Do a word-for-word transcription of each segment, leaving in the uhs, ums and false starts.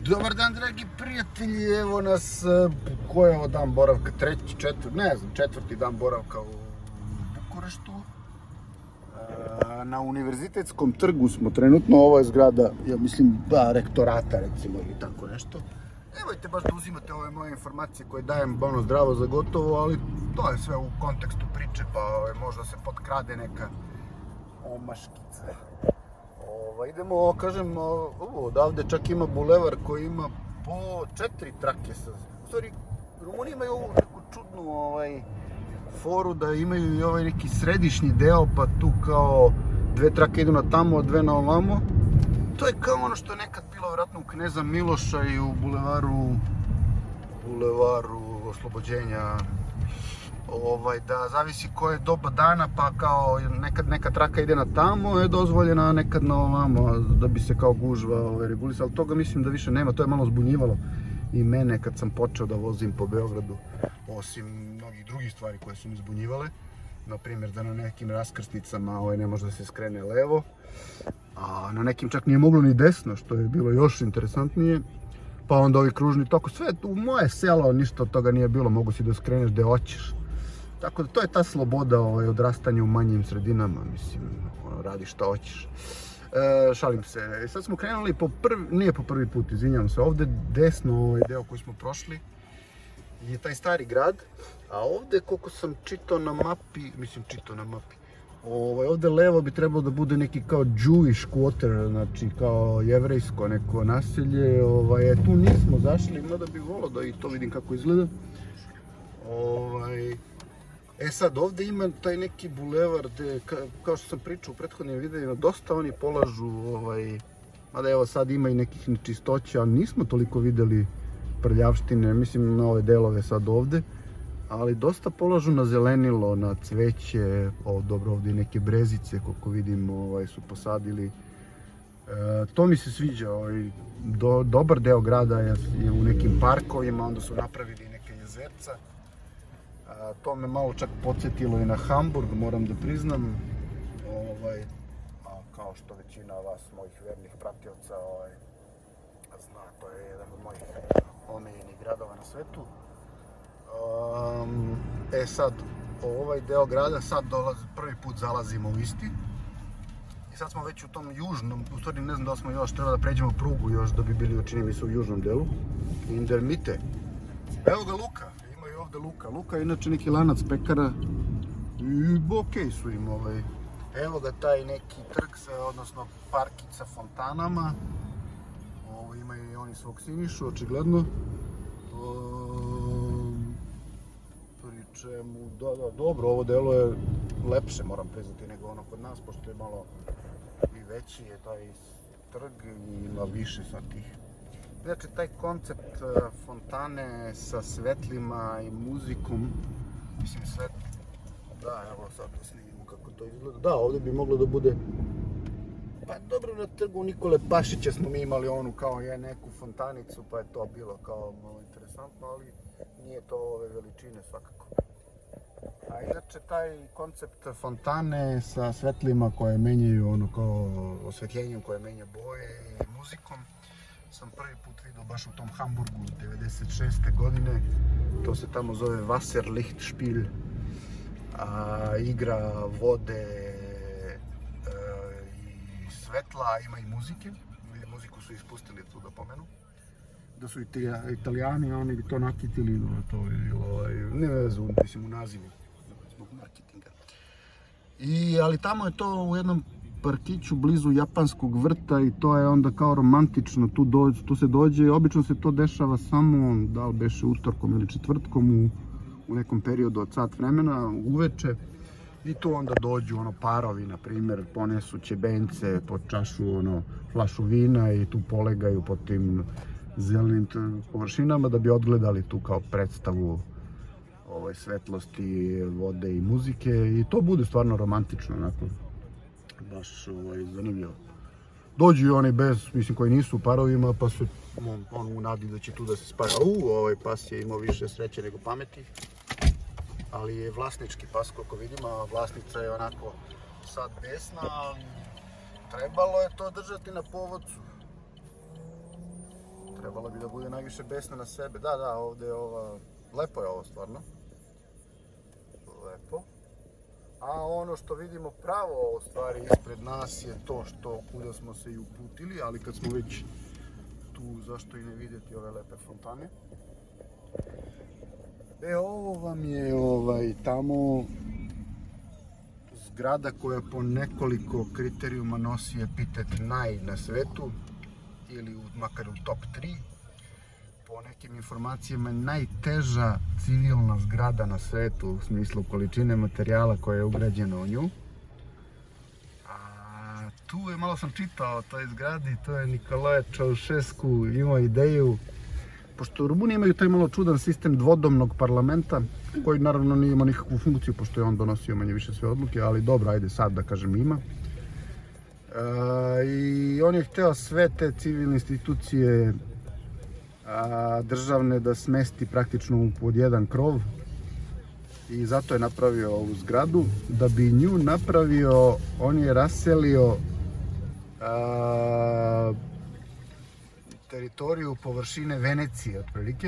Dobar dan, dragi prijatelji, evo nas, ko je ovo dan boravka, treći, četvrti, ne znam, četvrti dan boravka u Bukureštu. Na Univerzitetskom trgu smo trenutno, ovo je zgrada, ja mislim, da, rektorata recimo ili tako nešto. Nemojte baš da uzimate ove moje informacije koje dajem ono zdravo za gotovo, ali to je sve u kontekstu priče, pa možda se potkrade neka omaškica. Idemo, kažem, odavde čak ima bulevar koji ima po četiri trake. U stvari, Rumuni imaju ovu neku čudnu foru da imaju i ovaj neki središnji deo, pa tu kao dve trake idu na tamo, dve na ovamo. To je kao ono što je nekad bilo vjerojatno u Kneza Miloša i u bulevaru bulevaru Oslobođenja, da zavisi koje doba dana, pa kao nekad neka traka ide na tamo, je dozvoljena, nekad na ovamo, da bi se kao gužva regulisala. Ali toga mislim da više nema, to je malo zbunjivalo i mene kad sam počeo da vozim po Beogradu, osim mnogih drugih stvari koje su mi zbunjivale. Naprimjer da na nekim raskrsnicama ne može da se skrene levo, a na nekim čak nije moglo ni desno, što je bilo još interesantnije. Pa onda ovi kružni tok, sve u moje selo ništa od toga nije bilo, mogu si da skreneš gde hoćeš. Tako da to je ta sloboda odrastanja u manjim sredinama, mislim, radi šta hoćeš. Šalim se, sad smo krenuli po prvi, nije po prvi put, izvinjam se, ovde desno ovaj deo koji smo prošli je taj stari grad, a ovde koliko sam čitao na mapi, mislim čitao na mapi, ovde levo bi trebalo da bude neki kao Jewish quarter, znači kao jevrejsko neko naselje, tu nismo zašli, mada bi volao da i to vidim kako izgleda. E sad, ovde ima taj neki bulevar gde, kao što sam pričao u prethodnim videima, dosta oni polažu, mada evo sad ima i nekih nečistoća, ali nismo toliko videli prljavštine, mislim na ove delove sad ovde, ali dosta polažu na zelenilo, na cveće, dobro ovde i neke brezice, koliko vidim su posadili. To mi se sviđa, dobar deo grada je u nekim parkovima, onda su napravili neke jezerca. To me malo čak podsjetilo i na Hamburg, moram da priznam. Kao što većina vas, mojih vernih pratioca, zna, to je jedan od mojih omiljenih gradova na svetu. E sad, ovaj deo grada, sad prvi put zalazimo u isti. I sad smo već u tom južnom, u stvari ne znam da li smo još, treba da pređemo prugu još da bi bili, čini mi se, u južnom delu. Indermite. Evo ga Luka, ima i ovde Luka. Luka je inače neki lanac pekara i okej su im ovaj. Evo ga taj neki trg, odnosno parkić sa fontanama. Imaju i oni svog Sinišu, očigledno. Pričemu, da, da, dobro, ovo delo je lepše, moram priznati, nego ono kod nas, pošto je malo i veći je taj trg i ima više sad tih. Znači, taj koncept fontane sa svetlima i muzikom, mislim sve, da, evo sad da snimimo kako to izgleda. Da, ovde bi moglo da bude, pa dobro, na trgu Nikole Pašića smo mi imali onu kao je neku fontanicu, pa je to bilo kao malo interesantno, ali nije to ove veličine svakako. A inače taj koncept fontane sa svetlima koje menjaju, ono kao osvetljenjem koje menja boje i muzikom, sam prvi put vidio baš u tom Hamburgu devedeset šeste godine. To se tamo zove Wasserlichtspiel, igra vode i svetla, ima i muzike. Muziku su ispustili tu da pomenu. Da su Italijani, oni bi to nakitili, ne vezu, mislim u nazivu, zbog marketinga. Ali tamo je to u jednom parkiću blizu japanskog vrta i to je onda kao romantično, tu se dođe, obično se to dešava samo, da li beše utorkom ili četvrtkom u nekom periodu od sat vremena, uveče. I tu onda dođu parovi, na primjer, ponesu ćebence, po čašu, flašu vina i tu polegaju po tim zelenim površinama da bi odgledali tu kao predstavu svetlosti, vode i muzike i to bude stvarno romantično, onako, baš zanimljivo. Dođu i oni bez, mislim, koji nisu u parovima, pa su u nadi da će tu da se spaja. U, ovaj pas je imao više sreće nego pameti, ali je vlasnički pas, koliko vidimo, a vlasnica je onako sad besna, ali trebalo je to držati na povodcu. trebala bi da bude najviše besna na sebe. Da, da, ovdje je ova... Lepo je ovo stvarno. Lepo. A ono što vidimo pravo u stvari ispred nas je to što kuda smo se i uputili, ali kad smo već tu, zašto i ne vidjeti ove lepe fontane. E, ovo vam je ovaj, tamo zgrada koja po nekoliko kriterijuma nosi epitet naj na svetu, ili makar u top tri. Po nekim informacijama najteža civilna zgrada na svetu u smislu količine materijala koja je ugrađena u nju. A tu je, malo sam čitao o toj zgradi, to je Nicolae Ceausescu imao ideju, pošto u Rumuniji imaju taj malo čudan sistem dvodomnog parlamenta, koji naravno nije imao nikakvu funkciju, pošto je on donosio manje više sve odluke, ali dobro, ajde sad da kažem ima. E, I on je hteo sve te civilne institucije a, državne da smesti praktično pod jedan krov i zato je napravio ovu zgradu. Da bi nju napravio, on je raselio a, teritoriju površine Venecije otprilike,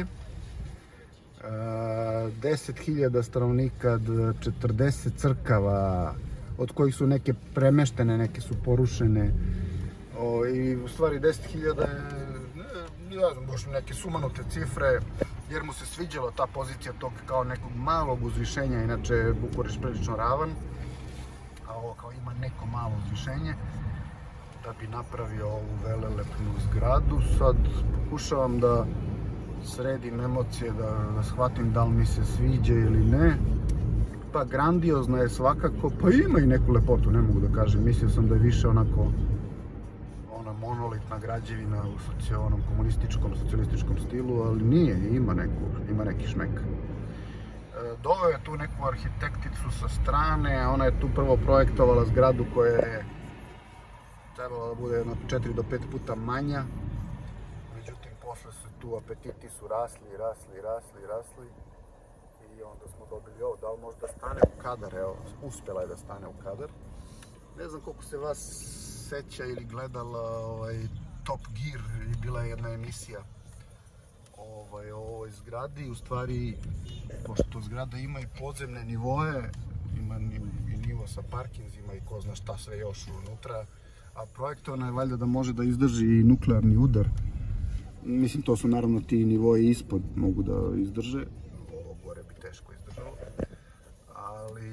deset hiljada stanovnika, četrdeset crkava, od kojih su neke premeštene, neke su porušene. O, i u stvari deset hiljada je, ne znam, baš neke sumanute cifre, jer mu se sviđala ta pozicija tog kao nekog malog uzvišenja, inače je Bukurešt prilično ravan, a ovo kao ima neko malo uzvišenje, da bi napravio ovu velelepnu zgradu. Sad pokušavam da sredim emocije, da, da shvatim da li mi se sviđa ili ne. Pa grandiozna je svakako, pa ima i neku lepotu, ne mogu da kažem. Mislio sam da je više onako ona monolitna građevina u onom komunističkom, socijalističkom stilu, ali nije, ima, neku, ima neki šmek. E, doveo je tu neku arhitekticu sa strane, ona je tu prvo projektovala zgradu koja je trebala da bude jedno četiri do pet puta manja. Međutim, posle su tu apetiti su rasli, rasli, rasli, rasli. I onda smo dobili ovo, da li možda stane u kadar, evo, uspjela je da stane u kadar. Ne znam koliko se vas seća ili gledala ovaj, Top Gear, i bila je jedna emisija ovaj, o ovoj zgradi. U stvari, pošto zgrada ima i podzemne nivoe, ima i nivo sa parkinzima i ko zna šta sve još unutra, a projektovana je valjda da može da izdrži i nuklearni udar. Mislim, to su naravno ti nivoji ispod mogu da izdrže. Ovo gore bi teško izdržalo. Ali...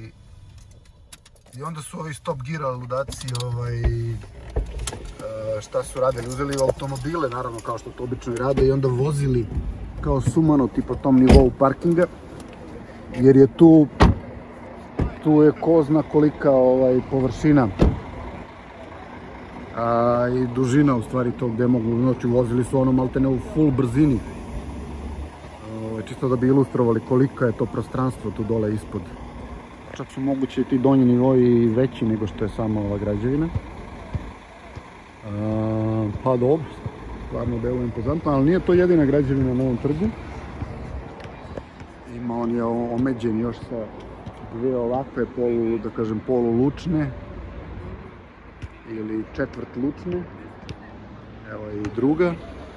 I onda su ovi Top Gear ludaci, ovaj... šta su radili? Uzeli automobile, naravno, kao što to obično i rade, i onda vozili kao sumanuti po tom nivou parkinga. Jer je tu... Tu je ko zna kolika ovaj, površina a, i dužina u stvari tog gde mogu, znači vozili su ono maltene u full brzini, o, čisto da bi ilustrovali kolika je to prostranstvo tu dole ispod. Čak su moguće i ti donji nivoji veći nego što je sama ova građevina. A, pa dobro, stvarno deluje impozantno, ali nije to jedina građevina na ovom trgu. Ima on je omeđen još sa dve ovakve polu, da kažem, polulučne ili četvrt lučne. Evo i druga.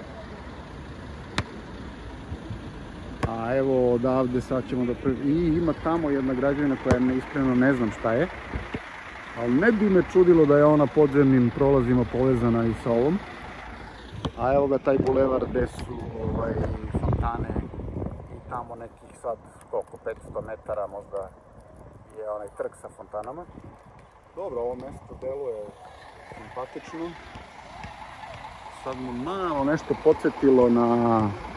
A evo odavde sad ćemo da... I ima tamo jedna građevina koja ne, iskreno ne znam šta je. Ali ne bi me čudilo da je ona podzemnim prolazima povezana i sa ovom. A evo ga taj bulevar gde su ovaj, fontane i tamo nekih sad koliko, petsto metara možda je onaj trg sa fontanama. Dobro, ovo mesto deluje simpatično. Sad mu malo nešto podsjetilo na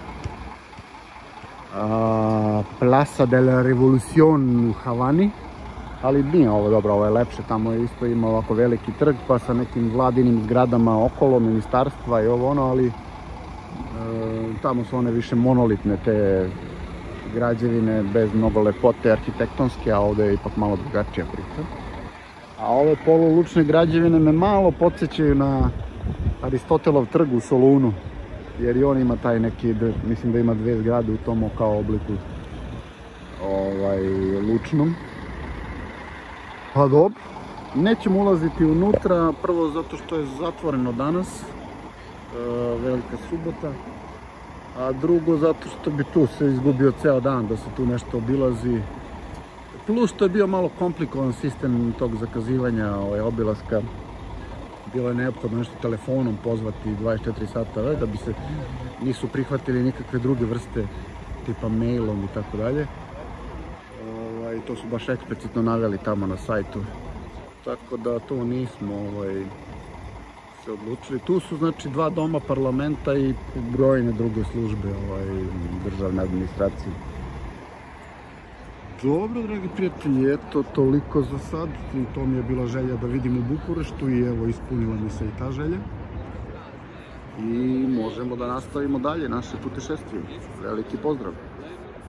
a, Plaza de la Revolucion u Havani, ali nije ovo dobro, ovo je lepše. Tamo je isto ima ovako veliki trg pa sa nekim vladinim zgradama okolo, ministarstva i ovo ono, ali e, tamo su one više monolitne te građevine bez mnogo lepote arhitektonske, a ovdje je ipak malo drugačija priča. A ove polulučne građevine me malo podsjećaju na Aristotelov trg u Solunu, jer i on ima taj neki, mislim da ima dve zgrade u tom kao obliku ovaj, lučnom. Pa dobro, nećemo ulaziti unutra, prvo zato što je zatvoreno danas. Velika subota. A drugo zato što bi tu se izgubio ceo dan da se tu nešto obilazi. Plus što je bio malo komplikovan sistem tog zakazivanja ovaj, obilaska. Bilo je neophodno nešto telefonom pozvati dvadeset četiri sata da bi se nisu prihvatili nikakve druge vrste tipa mailom i tako dalje. Ovaj, to su baš eksplicitno naveli tamo na sajtu. Tako da to nismo ovaj, se odlučili. Tu su znači dva doma parlamenta i brojne druge službe ovaj, državne administracije. Dobro, dragi prijatelji, eto toliko za sad. I to mi je bila želja da vidim u Bukureštu i evo ispunila mi se i ta želja. I možemo da nastavimo dalje naše putešestvije. Veliki pozdrav!